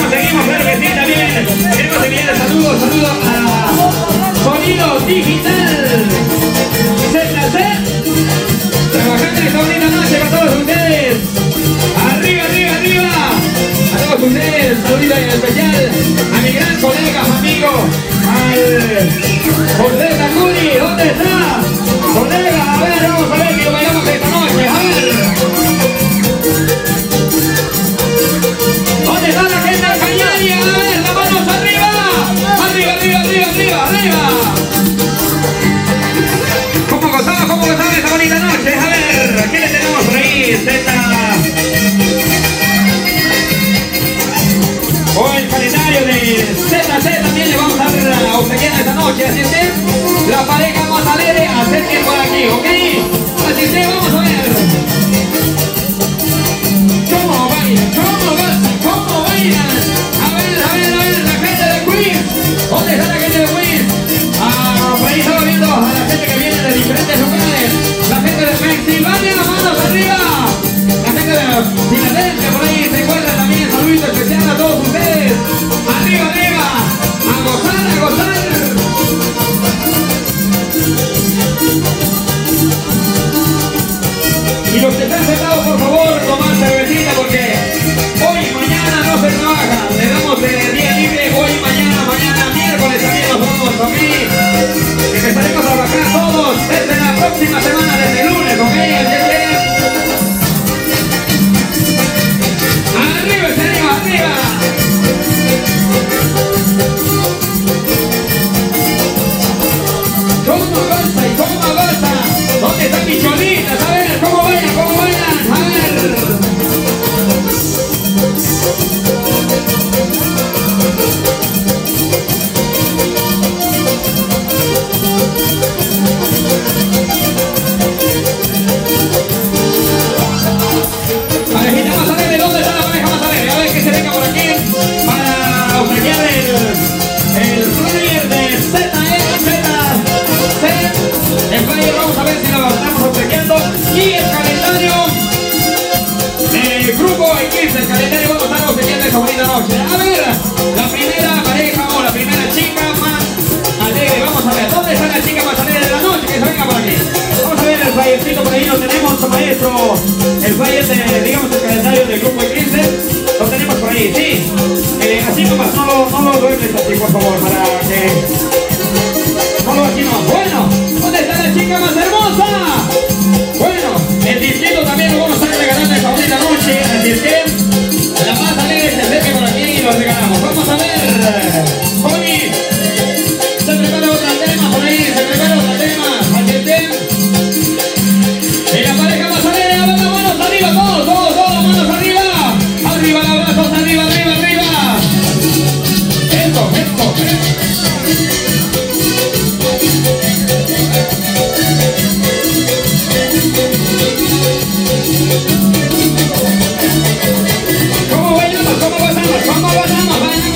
seguimos, claro que sí, también. Queremos enviar saludos a Sonido Digital ZC. Trabajando en esta bonita noche con todos ustedes. Arriba, arriba, arriba. A todos ustedes, saludito en especial a mi gran colega, amigo, al José Takuri. ¿Dónde está? Colega, a ver, vamos a ver que lo bailamos esta noche, a ver. ¿Dónde está la gente de Cañari? A ver, las manos arriba. Arriba, arriba, arriba, arriba, arriba. ¿Cómo gozamos esta bonita noche? A ver, ¿qué le tenemos por ahí? O el calendario de ZC también le vamos a dar a obsequiar esta noche, así es que la pareja más alegre, acerquen por aquí, ¿ok? Así que vamos a ver cómo bailan, cómo bailan. A ver, la gente de Queens. ¿Dónde está la gente de Queens? Por ahí estaba viendo a la gente que viene de diferentes lugares. La gente de Pensilvania, manos arriba. La gente de Filadelfia, por ahí se encuentra también. Saludito especial a todos ustedes. Arriba, arriba. A gozar, a gozar. Y los que están sentados, por favor, tomar cervecita porque hoy y mañana no se trabaja. Le damos día libre hoy y mañana miércoles también nos vamos a mí. Empezaremos a trabajar todos desde la próxima semana, desde el lunes, ¿ok? Arriba, arriba, arriba. ¿Cómo goza y cómo goza? ¿Dónde están mis cholitas? A ver, ¿cómo bailan? A ver. Parejita más alegre, ¿dónde está la pareja más alegre? A ver que se venga por aquí para ofrecer el flyer de ZC. El flyer vamos a ver si lo estamos ofreciendo. Y el calendario del grupo Eclipse, el calendario vamos a estar ofreciendo esta bonita noche. A ver, la primera pareja o la primera chica más alegre. Vamos a ver, ¿dónde está la chica más alegre de la noche? Que se venga por aquí. Vamos a ver el flyercito, por ahí lo tenemos, maestro. El flyer de, digamos, el calendario del grupo Eclipse. Lo tenemos por ahí, sí. Así nomás, no lo duermes así, por favor, para que... No, así no. Bueno, ¿dónde está la chica más hermosa? Bueno, el distrito también lo vamos a estar regalando esta bonita noche. Así es que la más alegre se acerque por aquí y lo regalamos. Vamos a ver. Pony, se prepara otra tema por ahí, se prepara otra tema. Así es que la pareja más alegre, a ver, las manos arriba, todos, manos arriba. Arriba, los brazos, arriba, arriba, arriba. Esto. ¿Cómo bailamos? ¿Cómo gozamos?